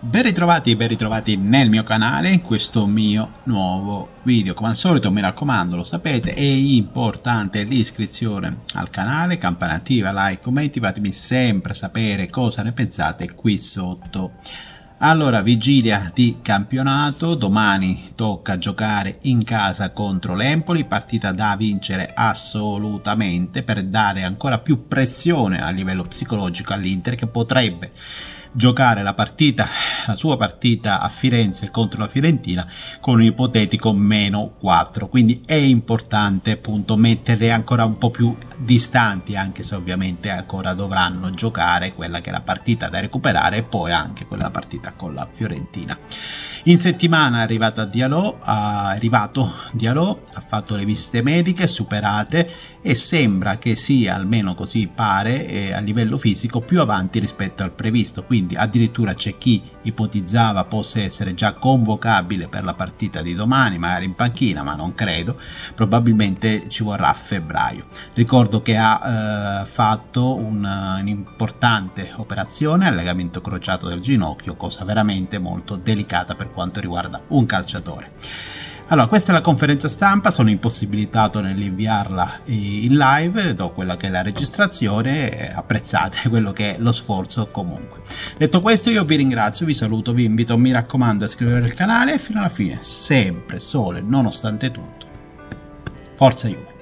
Ben ritrovati nel mio canale, in questo mio nuovo video. Come al solito mi raccomando, lo sapete, è importante l'iscrizione al canale, campana attiva, like, commenti, fatemi sempre sapere cosa ne pensate qui sotto. Allora, vigilia di campionato, domani tocca giocare in casa contro l'Empoli, partita da vincere assolutamente per dare ancora più pressione a livello psicologico all'Inter, che potrebbe giocare la sua partita a Firenze contro la Fiorentina con un ipotetico -4, quindi è importante appunto metterle ancora un po' più distanti, anche se ovviamente ancora dovranno giocare quella che è la partita da recuperare e poi anche quella partita con la Fiorentina. In settimana è arrivato Diallo, ha fatto le visite mediche superate e sembra che sia, almeno così pare, a livello fisico più avanti rispetto al previsto, quindi addirittura c'è chi ipotizzava possa essere già convocabile per la partita di domani, magari in panchina, ma non credo, probabilmente ci vorrà a febbraio. Ricordo che ha fatto un'importante operazione al legamento crociato del ginocchio, cosa veramente molto delicata per quanto riguarda un calciatore. Allora, questa è la conferenza stampa, sono impossibilitato nell'inviarla in live, do quella che è la registrazione, apprezzate quello che è lo sforzo comunque. Detto questo, io vi ringrazio, vi saluto, vi invito, mi raccomando, a iscrivervi al canale e fino alla fine, sempre sole nonostante tutto. Forza Juve!